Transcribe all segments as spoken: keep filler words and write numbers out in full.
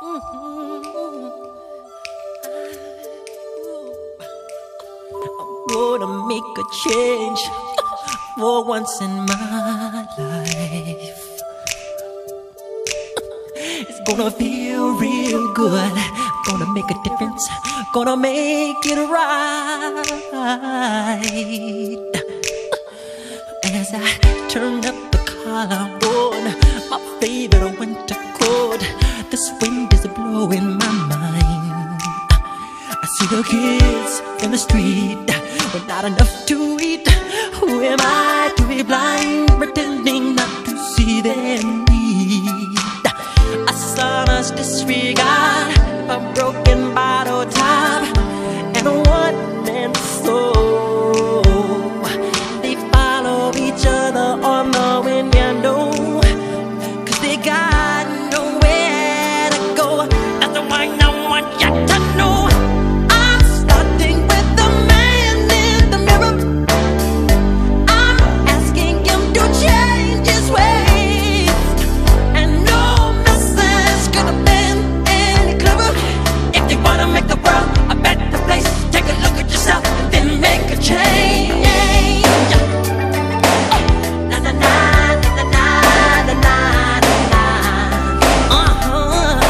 Gonna make a change for once in my life. It's gonna feel real good. Gonna make a difference. Gonna make it right. As I turn up the collar on my favorite winter coat, this wind is blowing my mind. I see the kids in the street with not enough to eat. Who am I to be blind, pretending not to see their need? I saw us disregard a broken bottle top and a one-man soul. They follow each other on the wind, you know, 'cause they got nowhere to go. That's the one I want you to know. I'm starting with the man in the mirror. I'm asking him to change his ways, and no message could have been any clearer. If you wanna make the world a better place, take a look at yourself and then make a change. Na na na na na na na na. Uh-huh.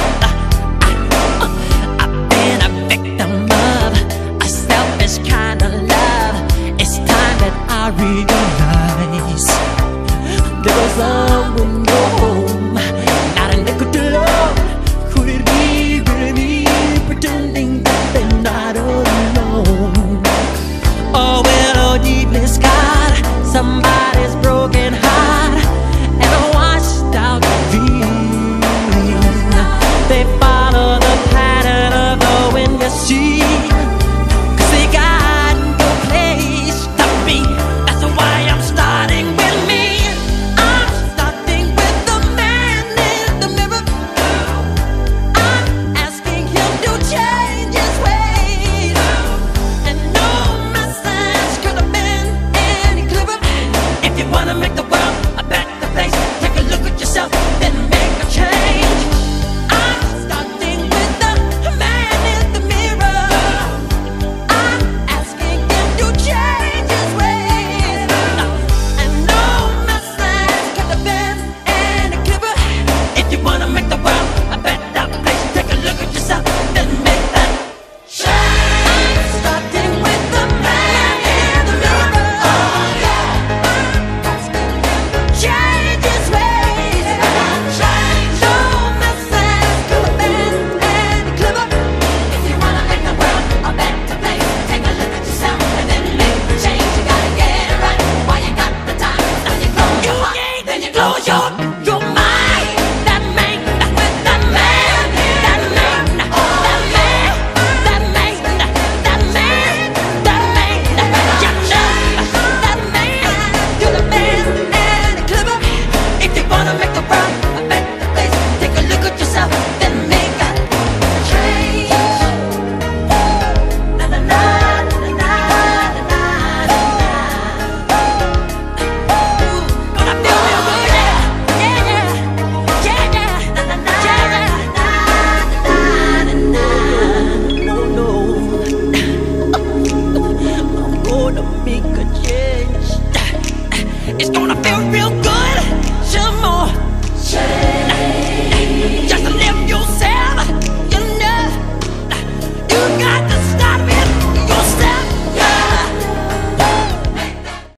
I've been a victim of a selfish kind of love. It's time that I realize there was someone home, not a nickel to love. Could it be really me, pretending that they're not alone? Oh well, oh deepest God, somebody's